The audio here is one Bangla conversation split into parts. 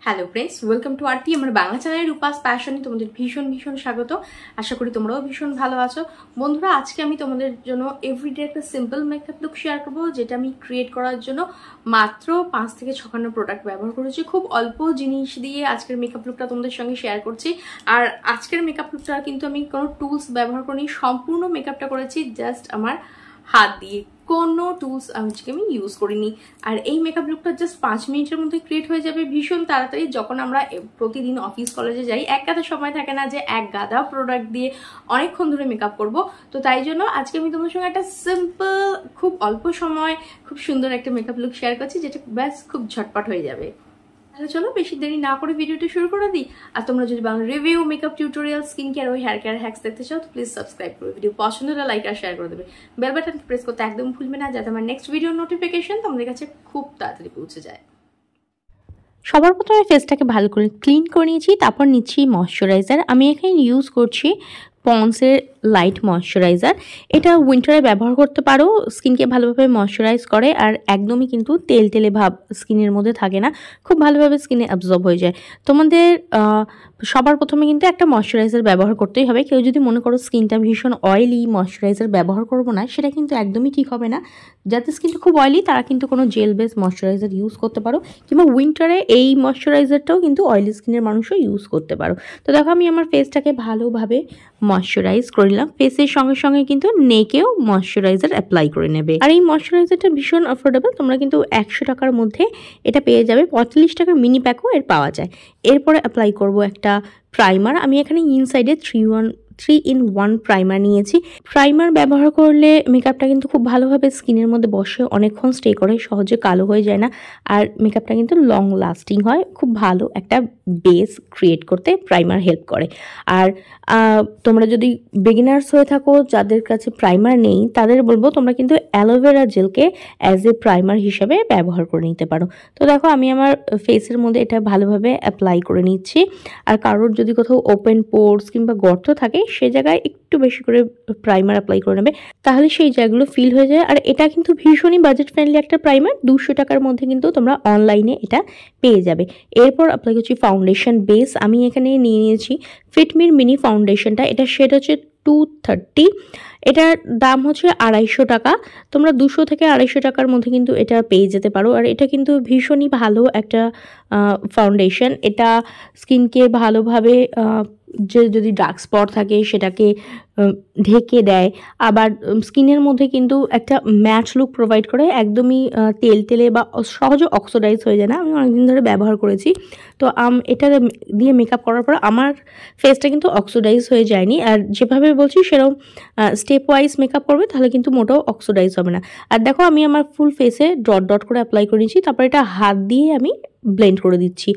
Hello friends, welcome to Aarti আমার বাংলা চ্যানেলের রূপাস প্যাশনে তোমাদের ভীষণ ভীষণ স্বাগত। আশা করি তোমরাও ভীষণ ভালো আছো। বন্ধুরা, আজকে আমি তোমাদের জন্য এভরিডে একটা সিম্পল মেকআপ লুক শেয়ার করবো, যেটা আমি ক্রিয়েট করার জন্য মাত্র 5 থেকে 6খানা প্রোডাক্ট ব্যবহার করেছি। খুব অল্প জিনিস দিয়ে আজকের মেকআপ লুকটা তোমাদের সঙ্গে শেয়ার করছি। আর আজকের মেকআপ লুকটা কিন্তু আমি কোনো টুলস ব্যবহার করিনি, সম্পূর্ণ মেকআপটা করেছি জাস্ট আমার হাত দিয়ে, কোনো টুলস আজকে আমি ইউজ করিনি। আর এই মেকআপ লুকটা জাস্ট 5 মিনিটের মধ্যে ক্রিয়েট হয়ে যাবে ভীষণ তাড়াতাড়ি। যখন আমরা প্রতিদিন অফিস কলেজে যাই, এক গাদা সময় থাকে না যে এক গাদা প্রোডাক্ট দিয়ে অনেকক্ষণ ধরে মেকআপ করব। তো তাই জন্য আজকে আমি তোমার সঙ্গে একটা সিম্পল, খুব অল্প সময় খুব সুন্দর একটা মেকআপ লুক শেয়ার করছি, যেটা ব্যাস খুব ঝটপট হয়ে যাবে। তাহলে চলো বেশি দেরি না করে ভিডিওটা শুরু করে দিই। আর তোমরা যদি Bangla review, makeup tutorial, skin care ও হেয়ার কেয়ার হ্যাক্স দেখতে চাও তো প্লিজ সাবস্ক্রাইব করো। ভিডিও পছন্দ হলে লাইক আর শেয়ার করে দেবে। বেল বাটন প্রেস করতে একদম ভুলবে না, যাতে আমার নেক্সট ভিডিও নোটিফিকেশন তোমাদের কাছে খুব তাড়াতাড়ি পৌঁছে যায়। সবার প্রথমে ফেসটাকে ভালো করে ক্লিন করে নিয়েছি, তারপর নিচ্ছি ময়শ্চারাইজার। আমি এখানে ইউজ করছি পন্ডসের লাইট ময়শ্চারাইজার। এটা উইন্টারে ব্যবহার করতে পারো, স্কিনকে ভালোভাবে ময়শ্চারাইজ করে আর একদমই কিন্তু তেল তেলে ভাব স্কিনের মধ্যে থাকে না, খুব ভালোভাবে স্কিনে অ্যাবজর্ব হয়ে যায়। তোমাদের সবার প্রথমে কিন্তু একটা ময়শ্চারাইজার ব্যবহার করতেই হবে। কেউ যদি মনে করো স্কিনটা ভীষণ অয়েলি, ময়শ্চারাইজার ব্যবহার করবো না, সেটা কিন্তু একদমই ঠিক হবে না। যাদের স্কিনটা খুব অয়েলি তারা কিন্তু কোনো জেল বেস ময়শ্চারাইজার ইউজ করতে পারো, কিংবা উইন্টারে এই ময়শ্চারাইজারটাও কিন্তু অয়েলি স্কিনের মানুষও ইউজ করতে পারো। তো দেখো আমি আমার ফেসটাকে ভালোভাবে ময়শ্চারাইজ করে নিলাম। ফেসের সঙ্গে সঙ্গে কিন্তু নেকেও ময়শ্চারাইজার অ্যাপ্লাই করে নেবে। আর এই ময়শ্চারাইজারটা ভীষণ অ্যাফোর্ডেবল, তোমরা কিন্তু 100 টাকার মধ্যে এটা পেয়ে যাবে। 45 টাকার মিনি প্যাকও এর পাওয়া যায়। এরপরে অ্যাপ্লাই করব একটা প্রাইমার। আমি এখানে ইনসাইডে 3-in-1 প্রাইমার নিয়েছি। প্রাইমার ব্যবহার করলে মেকআপটা কিন্তু খুব ভালোভাবে স্কিনের মধ্যে বসে, অনেকক্ষণ স্টে করে, সহজে কালো হয়ে যায় না। আর মেকআপটা কিন্তু লং লাস্টিং হয়। খুব ভালো একটা বেস ক্রিয়েট করতে প্রাইমার হেল্প করে। আর তোমরা যদি বিগিনার্স হয়ে থাকো, যাদের কাছে প্রাইমার নেই, তাদের বলবো তোমরা কিন্তু অ্যালোভেরা জেলকে অ্যাজ এ প্রাইমার হিসাবে ব্যবহার করে নিতে পারো। তো দেখো আমি আমার ফেসের মধ্যে এটা ভালোভাবে অ্যাপ্লাই করে নিচ্ছি। আর কারোর যদি কোথাও ওপেন পোরস কিংবা গর্ত থাকে, সে জায়গায় একটু বেশি করে প্রাইমার অ্যাপ্লাই করে নেবে, তাহলে সেই জায়গাগুলো ফিল হয়ে যায়। আর এটা কিন্তু ভীষণই বাজেট ফ্রেন্ডলি একটা প্রাইমার। 200 টাকার মধ্যে কিন্তু তোমরা অনলাইনে এটা পেয়ে যাবে। এরপর অ্যাপ্লাই করছি ফাউন্ডেশন বেস। আমি এখানে নিয়ে নিয়েছি ফিটমির মিনি ফাউন্ডেশনটা। এটা শেড হচ্ছে 230। এটার দাম হচ্ছে 250 টাকা। তোমরা 200 থেকে 250 টাকার মধ্যে কিন্তু এটা পেয়ে যেতে পারো। আর এটা কিন্তু ভীষণই ভালো একটা ফাউন্ডেশন। এটা স্কিনকে ভালোভাবে যদি ডার্ক স্পট থাকে সেটাকে ঢেকে দেয়, আবার স্কিনের মধ্যে কিন্তু একটা ম্যাচ লুক প্রোভাইড করে। একদমই তেল তেলে বা সহজে অক্সিডাইজ হয়ে যায় না। আমি অনেকদিন ধরে ব্যবহার করেছি, তো এটা দিয়ে মেকআপ করার পর আমার ফেসটা কিন্তু অক্সিডাইজ হয়ে যায়নি। আর যেভাবে বলছি সেরকম স্টেপ ওয়াইজ মেকআপ করবে, তাহলে কিন্তু মোটেও অক্সিডাইজ হবে না। আর দেখো আমি আমার ফুল ফেসে ডট ডট করে অ্যাপ্লাই করে নিচ্ছি। তারপর এটা হাত দিয়ে আমি ব্লেন্ড করে দিচ্ছি।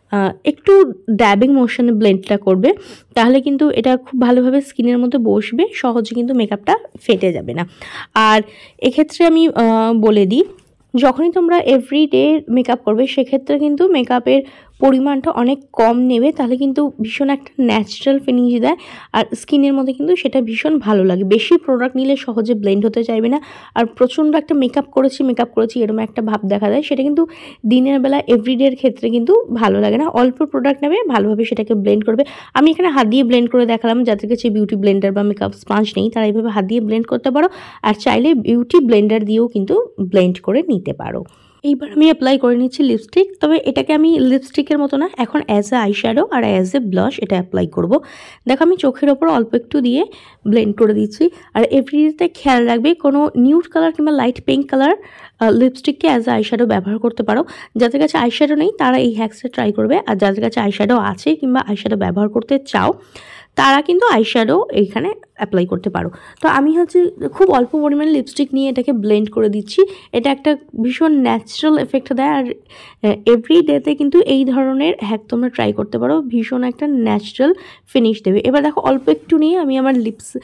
একটু ড্যাবিং মোশনে ব্লেন্ডটা করবে, তাহলে কিন্তু এটা খুব ভালোভাবে স্কিনের মধ্যে বসবে, সহজে কিন্তু মেকআপটা ফেটে যাবে না। আর এক্ষেত্রে আমি বলে দিই, যখনই তোমরা এভরিডে মেকআপ করবে, সেক্ষেত্রে কিন্তু মেকআপের পরিমাণটা অনেক কম নেবে, তাহলে কিন্তু ভীষণ একটা ন্যাচারাল ফিনিশ দেয়। আর স্কিনের মধ্যে কিন্তু সেটা ভীষণ ভালো লাগে। বেশি প্রোডাক্ট নিলে সহজে ব্লেন্ড হতে চাইবে না। আর প্রচণ্ড একটা মেকআপ করেছি এরকম একটা ভাব দেখা যায়, সেটা কিন্তু দিনের বেলা এভরিডের ক্ষেত্রে কিন্তু ভালো লাগে না। অল্প প্রোডাক্ট নেবে, ভালোভাবে সেটাকে ব্লেন্ড করবে। আমি এখানে হাত দিয়ে ব্লেন্ড করে দেখালাম। যাদের কাছে বিউটি ব্লেন্ডার বা মেকআপ স্পঞ্জ নেই, তারা এইভাবে হাত দিয়ে ব্লেন্ড করতে পারো। আর চাইলে বিউটি ব্লেন্ডার দিয়েও কিন্তু ব্লেন্ড করে নিতে পারো। এইবার আমি অ্যাপ্লাই করে নিচ্ছি লিপস্টিক। তবে এটাকে আমি লিপস্টিকের মতো না, এখন অ্যাজ এ আইশ্যাডো আর অ্যাজ এ ব্লাশ এটা অ্যাপ্লাই করব। দেখো আমি চোখের ওপর অল্প একটু দিয়ে ব্লেন্ড করে দিচ্ছি। আর এভরিডেতে খেয়াল রাখবে, কোনো নিউড কালার কিংবা লাইট পিঙ্ক কালার লিপস্টিককে অ্যাজ এ আইশ্যাডো ব্যবহার করতে পারো। যাদের কাছে আইশ্যাডো নেই তারা এই হ্যাক্সটা ট্রাই করবে। আর যাদের কাছে আইশ্যাডো আছে কিংবা আইশ্যাডো ব্যবহার করতে চাও, তারা কিন্তু আইশ্যাডো এইখানে অ্যাপ্লাই করতে পারো। তো আমি হচ্ছে খুব অল্প পরিমাণে লিপস্টিক নিয়ে এটাকে ব্লেন্ড করে দিচ্ছি। এটা একটা ভীষণ ন্যাচারাল এফেক্ট দেয়। আর এভরিডেতে কিন্তু এই ধরনের হ্যাক তোমরা ট্রাই করতে পারো, ভীষণ একটা ন্যাচারাল ফিনিশ দেবে। এবার দেখো অল্প একটু নিয়ে আমি আমার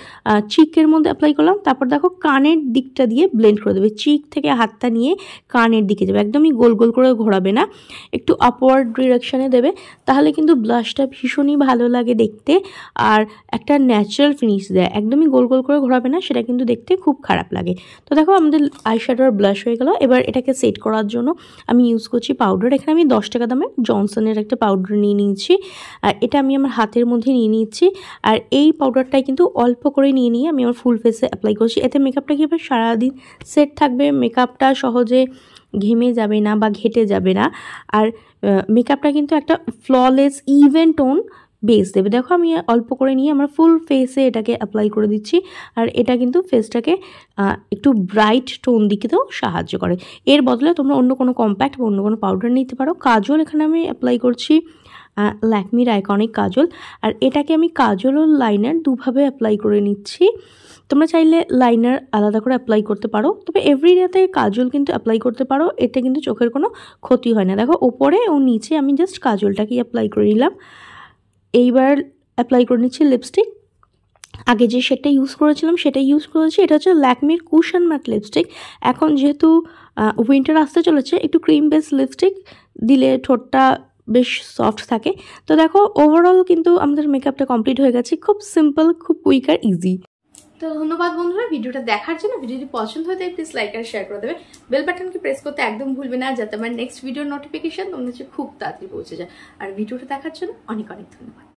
চিকের মধ্যে অ্যাপ্লাই করলাম। তারপর দেখো কানের দিকটা দিয়ে ব্লেন্ড করে দেবে। চিক থেকে হাতটা নিয়ে কানের দিকে যাবে, একদমই গোল গোল করে ঘোরাবে না, একটু আপওয়ার্ড ডিরেকশনে দেবে, তাহলে কিন্তু ব্লাশটা ভীষণই ভালো লাগে দেখতে। আর একটা ন্যাচারাল ফিনিশ দেয়। একদমই গোল গোল করে ঘোরাবে না, সেটা কিন্তু দেখতে খুব খারাপ লাগে। তো দেখো আমাদের আইশ্যাডো আর ব্লাশ হয়ে গেল। এবার এটাকে সেট করার জন্য আমি ইউজ করছি পাউডার। এখানে আমি 10 টাকা দামের জনসনের একটা পাউডার নিয়ে নিয়েছি, আর এটা আমি আমার হাতের মধ্যে নিয়ে নিচ্ছি। আর এই পাউডারটাই কিন্তু অল্প করে নিয়ে আমি আমার ফুল ফেসে অ্যাপ্লাই করছি। এতে মেকআপটা কি এবার সারাদিন সেট থাকবে, মেকআপটা সহজে ঘেমে যাবে না বা ঘেটে যাবে না। আর মেকআপটা কিন্তু একটা ফ্ললেস ইভেন টোন বেস দেবে। দেখো আমি অল্প করে নিয়ে আমার ফুল ফেসে এটাকে অ্যাপ্লাই করে দিচ্ছি। আর এটা কিন্তু ফেসটাকে একটু ব্রাইট টোন দিকেও সাহায্য করে। এর বদলে তোমরা অন্য কোনো কম্প্যাক্ট বা অন্য কোনো পাউডার নিতে পারো। কাজল এখানে আমি অ্যাপ্লাই করছি ল্যাকমির আইকনিক কাজল। আর এটাকে আমি কাজল ও লাইনার দুভাবে অ্যাপ্লাই করে নিচ্ছি। তোমরা চাইলে লাইনার আলাদা করে অ্যাপ্লাই করতে পারো, তবে এভরিডেতে কাজল কিন্তু অ্যাপ্লাই করতে পারো, এতে কিন্তু চোখের কোনো ক্ষতি হয় না। দেখো ওপরে ও নিচে আমি জাস্ট কাজলটাকেই অ্যাপ্লাই করে নিলাম। এইবার অ্যাপ্লাই করে নিচ্ছি লিপস্টিক। আগে যে শেডটা ইউজ করেছিলাম সেটাই ইউজ করেছি। এটা হচ্ছে ল্যাকমির কুশন ম্যাট লিপস্টিক। এখন যেহেতু উইন্টার আসতে চলেছে, একটু ক্রিম বেস লিপস্টিক দিলে ঠোঁটটা বেশ সফট থাকে। তো দেখো ওভারঅল কিন্তু আমাদের মেকআপটা কমপ্লিট হয়ে গেছে। খুব সিম্পল, খুব কুইক আর ইজি। তো ধন্যবাদ বন্ধুরা ভিডিওটা দেখার জন্য। ভিডিওটি পছন্দ হয়ে থাকে প্লিজ লাইক আর শেয়ার করে দেবে। বেল বাটনকে প্রেস করতে একদম ভুলবে না, যাতে আমার নেক্সট ভিডিওর নোটিফিকেশন তোমাদের কাছে খুব তাড়াতাড়ি পৌঁছে যায়। আর ভিডিওটা দেখার জন্য অনেক অনেক ধন্যবাদ।